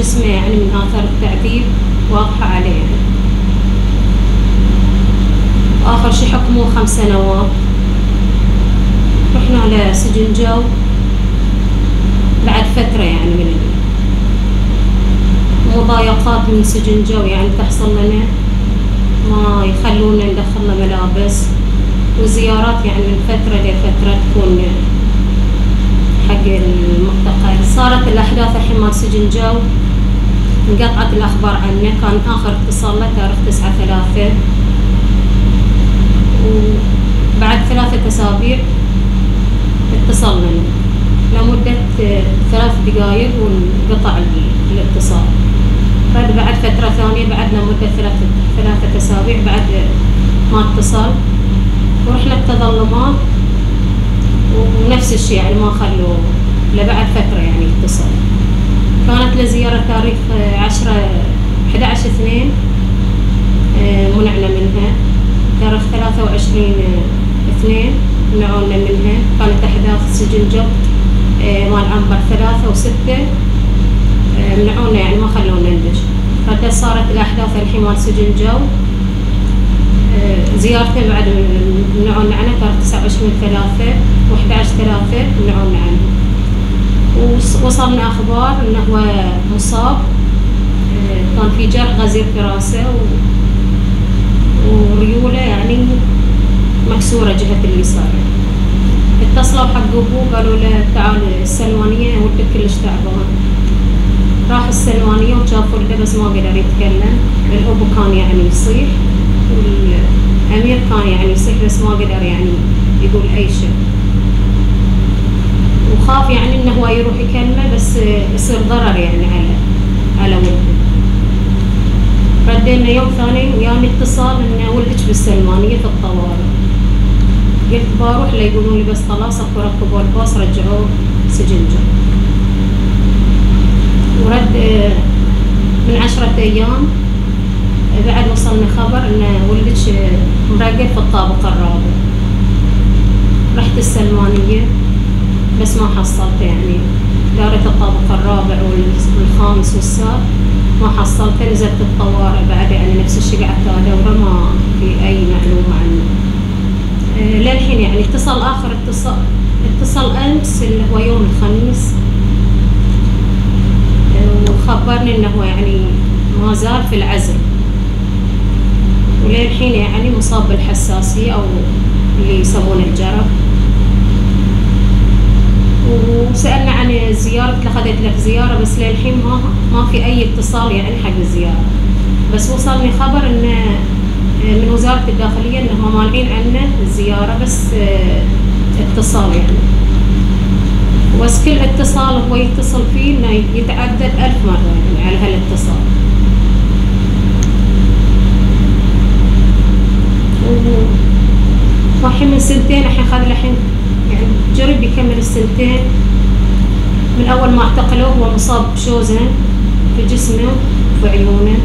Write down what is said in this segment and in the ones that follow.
جسمه يعني من آثار التعذيب واضحة عليه يعني. آخر شي حكموه 5 سنوات. رحنا لسجن جو بعد فترة يعني من المضايقات من سجن جو يعني تحصل لنا، ما يخلونا ندخلنا ملابس، وزيارات يعني من فترة لفترة تكون حق المعتقل. صارت الأحداث الحين مال سجن جو انقطعت الأخبار عنه. كان آخر اتصال له تاريخ 9/3، وبعد 3 أسابيع اتصل لنا لمدة 3 دقائق وانقطع الاتصال. بعد فترة ثانية بعدنا مدة 3 أسابيع بعد ما اتصل، ورحنا التظلمات ونفس الشيء يعني ما خلوه لبعد فترة يعني اتصل. كانت لزيارة تاريخ 11/2 منعنا منها. تاريخ 23/2 منعونا منها. كانت أحداث سجن جو مال عنبر 3 و6 منعونا يعني ما خلونا ندش. ردت صارت الأحداث الحين مال سجن جو زيارتين بعد منعونا عنها. تاريخ 29/3 و11/3 منعونا عنها. ووصلنا أخبار إنه هو مصاب، كان في جرح غزير في راسه وريوله يعني مكسورة جهة اليسار. اتصلوا حق أبوه قالوا له تعال السلوانية ولدك كلش تعبان. راح السلوانية وشافوا له بس ما قدر يتكلم. الأبو كان يعني يصيح والأمير كان يعني يصيح بس ما قدر يعني يقول أي شيء، وخاف يعني إنه هو يروح يكلمه بس يصير ضرر يعني على ولده. ردينا يوم ثاني وياني اتصال إن ولدك بالسلمانية في الطوارئ. قلت بروح يقولون لي بس خلاص اكو ركبوا الباص رجعوه سجن جو. ورد من 10 أيام بعد وصلنا خبر ان ولدك مرقد في الطابق الرابع. رحت السلمانية بس ما حصلته يعني، دارت الطابق الرابع والخامس والسابع ما حصلته. نزلت الطوارئ بعد يعني نفس الشيء قعدت ادوره ما في اي معلومة عنه. للحين يعني آخر اتصل أمس اللي هو يوم الخميس، وخبرني إنه هو يعني ما زال في العزل، وللحين يعني مصاب بالحساسية أو اللي يسمونه الجرب. وسألنا عن الزيارة، أخذت لك زيارة بس للحين ما في أي اتصال يعني حق الزيارة. بس وصلني خبر إنه من وزارة الداخلية إنهم مانعين عنه الزيارة بس اتصال يعني. بس كل اتصال هو يتصل فيه إنه يتعدد 1000 مرة يعني على هالاتصال. والحين من 2 الحين خذ الحين يعني جرب يكمل 2 من أول ما اعتقلوه. هو مصاب بشوزن في جسمه وفي عيونه،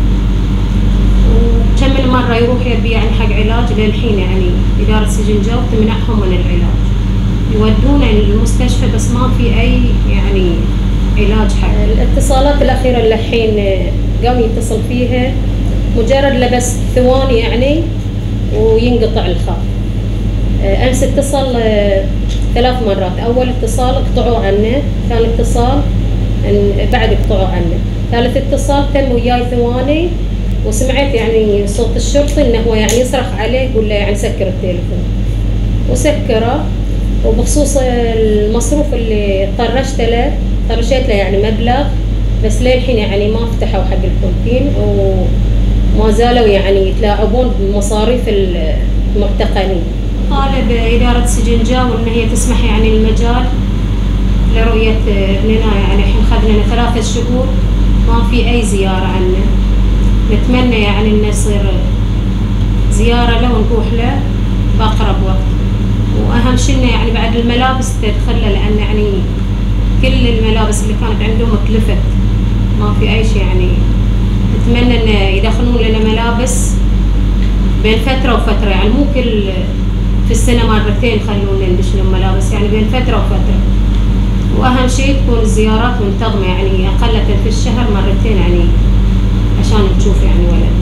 وكم مرة يروح يبي يعني حق علاج. للحين يعني إدارة سجن جو تمنعهم من العلاج، يودونه للمستشفى بس ما في أي يعني علاج حق. الاتصالات الأخيرة اللي الحين قام يتصل فيها مجرد لبس ثواني يعني وينقطع الخط. أمس اتصل 3 مرات. أول اتصال قطعوا عنه، ثاني اتصال بعد قطعوا عنه، ثالث اتصال تم وياي ثواني وسمعت يعني صوت الشرطي انه هو يعني يصرخ عليه يقول له يعني سكر التليفون، وسكره. وبخصوص المصروف اللي طرشت له يعني مبلغ، بس للحين يعني ما فتحوا حق الكونتين وما زالوا يعني يتلاعبون بمصاريف المعتقلين. طالب إدارة سجن جو ان هي تسمح يعني المجال لرؤية ابننا. يعني الحين خذنا 3 شهور ما في أي زيارة عنه. نتمنى يعني إنه يصير زيارة له ونروح له بأقرب وقت. وأهم شيء إنه يعني بعد الملابس تدخل له، لأن يعني كل الملابس اللي كانت عندهم اتلفت ما في أي شيء. يعني نتمنى إنه يدخلون لنا ملابس بين فترة وفترة، يعني مو كل في السنة مرتين يخلونا ندش لهم ملابس، يعني بين فترة وفترة. وأهم أول شيء تكون الزيارات منتظمة، يعني أقل في الشهر مرتين يعني عشان تشوف يعني ولد.